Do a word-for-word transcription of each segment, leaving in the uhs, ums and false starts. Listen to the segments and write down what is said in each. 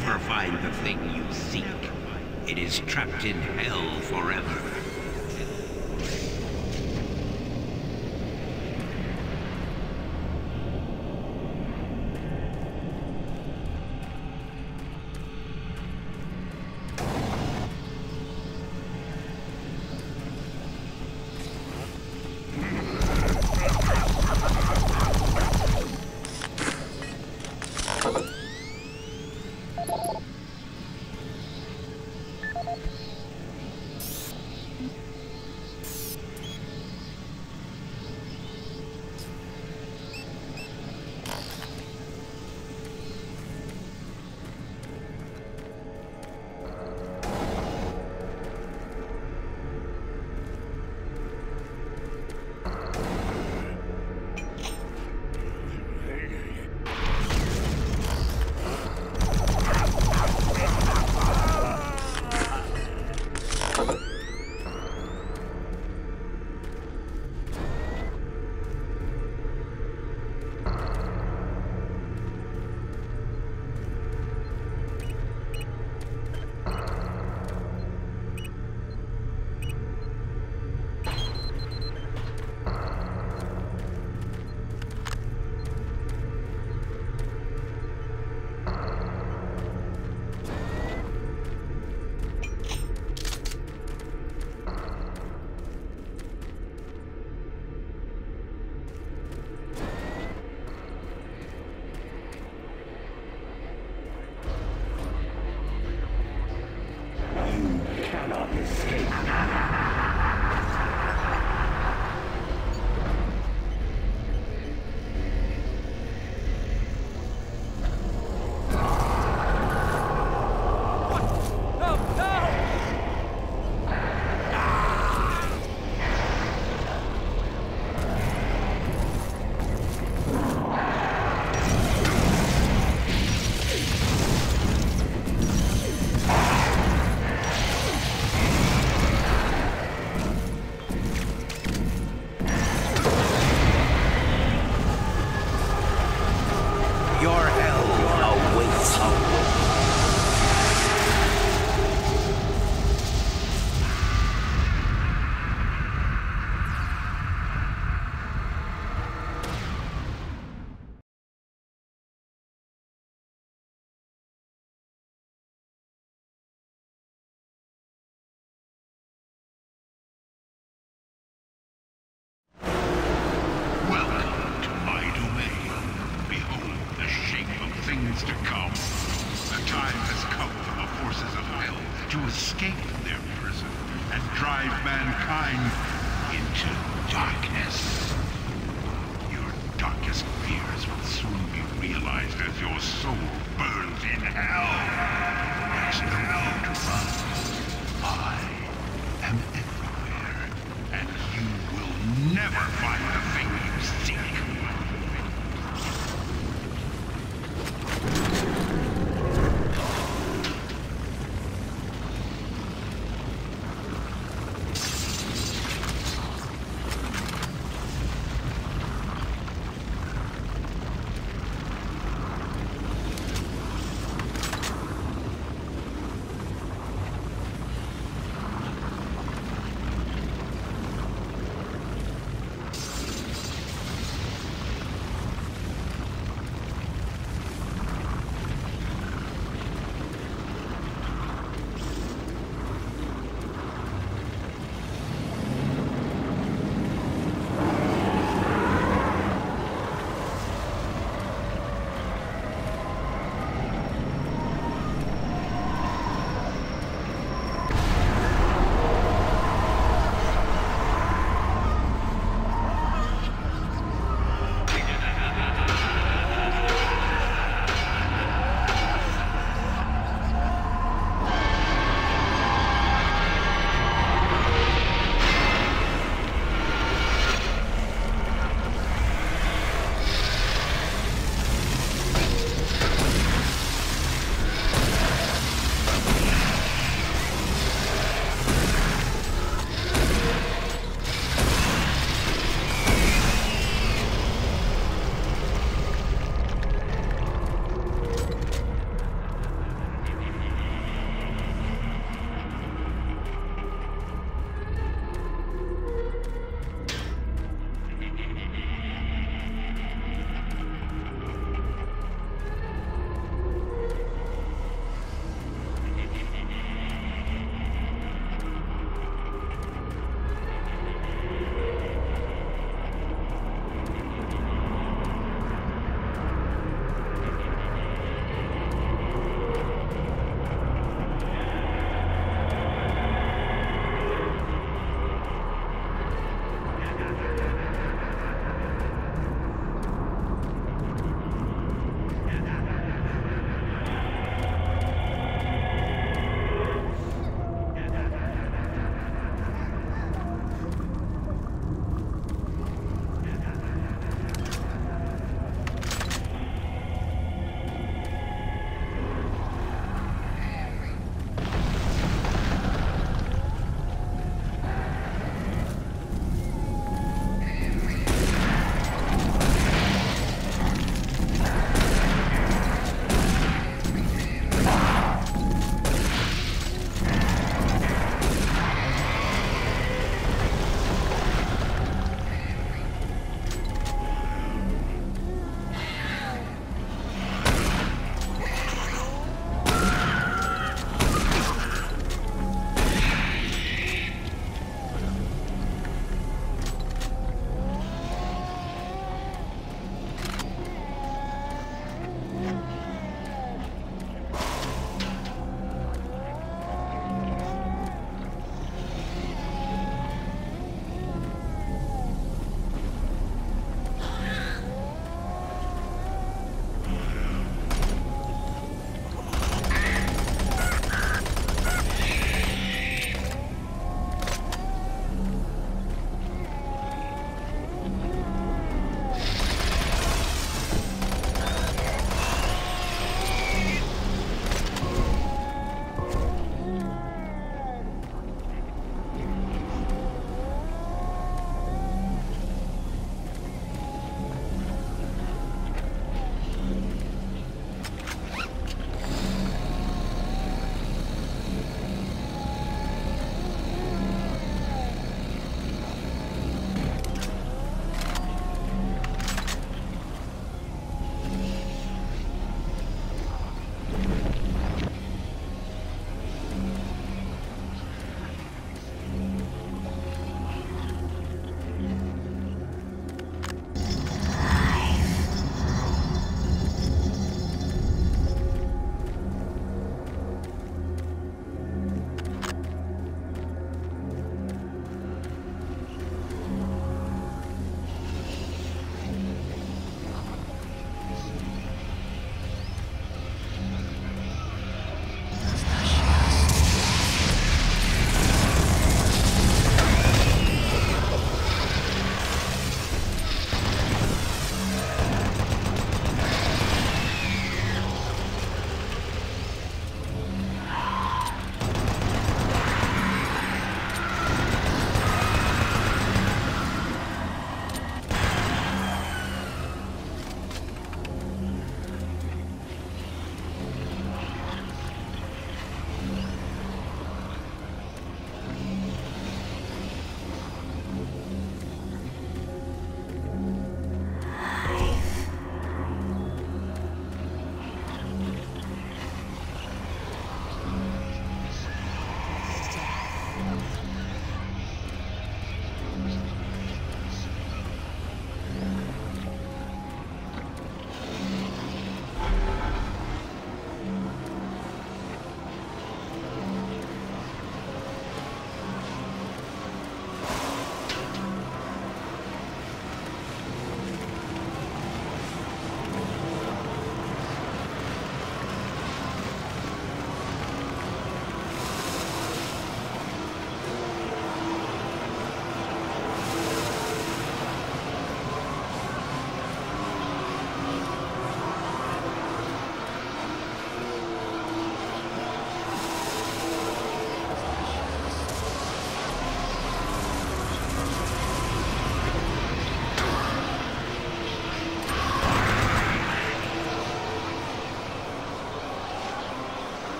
never find the thing you seek. It is trapped in hell forever. To come. The time has come for the forces of hell to escape their prison and drive mankind into darkness. Your darkest fears will soon be realized as your soul burns in hell. There's no need to run. I am everywhere, and you will never find the thing you seek.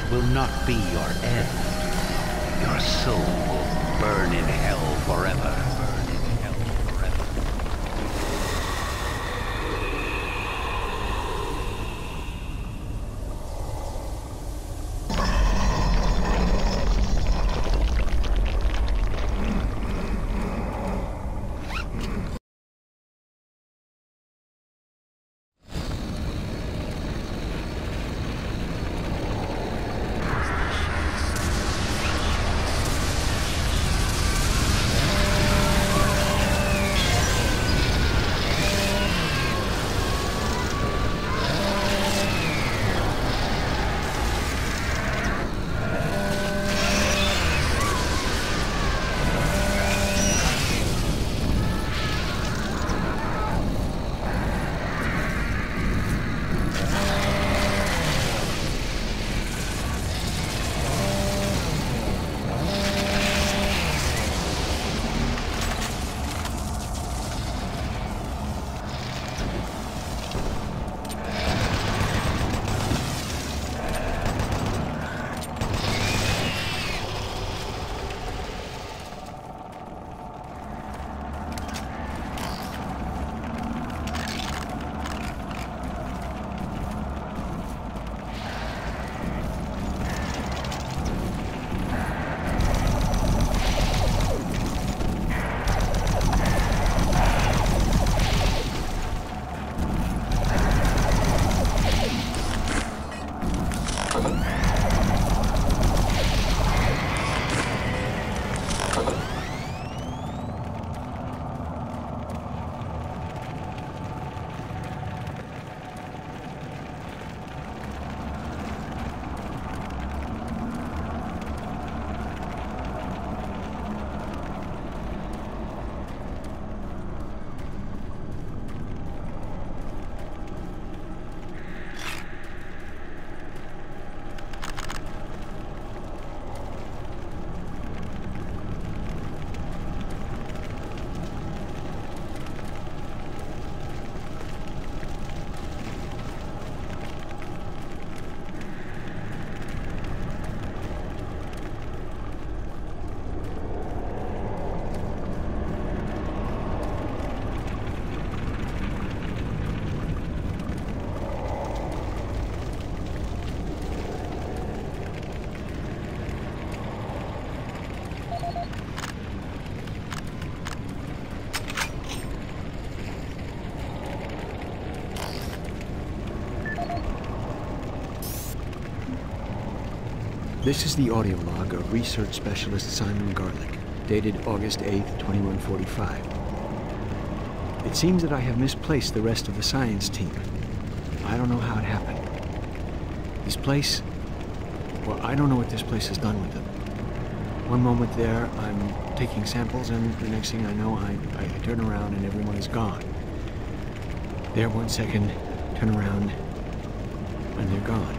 will not be your end. Your soul will burn in hell forever. Burn in hell forever. This is the audio log of research specialist Simon Garlick, dated August eighth, twenty-one forty-five. It seems that I have misplaced the rest of the science team. I don't know how it happened. This place, well, I don't know what this place has done with them. One moment there, I'm taking samples, and the next thing I know, I, I turn around and everyone is gone. There one second, turn around, and they're gone.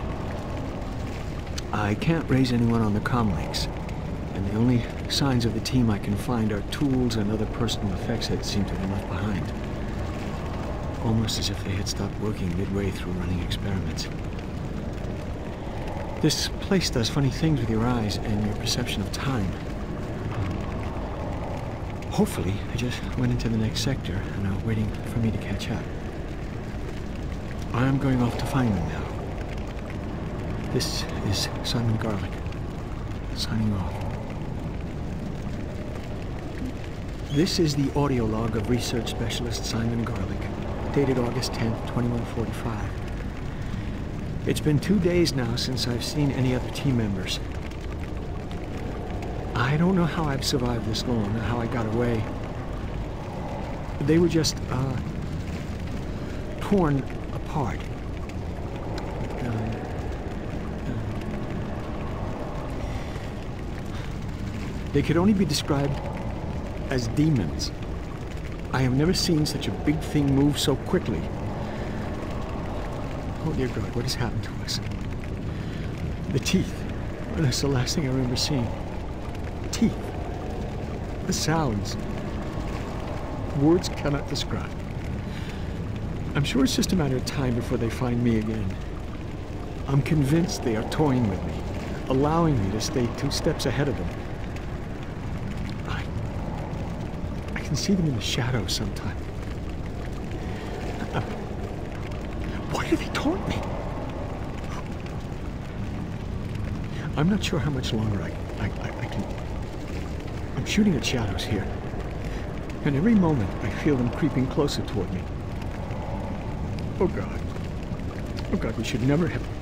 I can't raise anyone on the comm links, and the only signs of the team I can find are tools and other personal effects that seem to have been left behind. Almost as if they had stopped working midway through running experiments. This place does funny things with your eyes and your perception of time. Hopefully, I just went into the next sector and are waiting for me to catch up. I'm going off to find them now. This is Simon Garlick, signing off. This is the audio log of research specialist Simon Garlick, dated August tenth, twenty-one forty-five. It's been two days now since I've seen any other team members. I don't know how I've survived this long, or how I got away. They were just, uh, torn apart. They could only be described as demons. I have never seen such a big thing move so quickly. Oh dear God, what has happened to us? The teeth. Oh, that's the last thing I remember seeing. Teeth. The sounds. Words cannot describe. I'm sure it's just a matter of time before they find me again. I'm convinced they are toying with me. allowing me to stay two steps ahead of them. I... I can see them in the shadows sometimes. Uh, why do they taunt me? I'm not sure how much longer I, I, I, I can... I'm shooting at shadows here. And every moment I feel them creeping closer toward me. Oh God. Oh God, we should never have...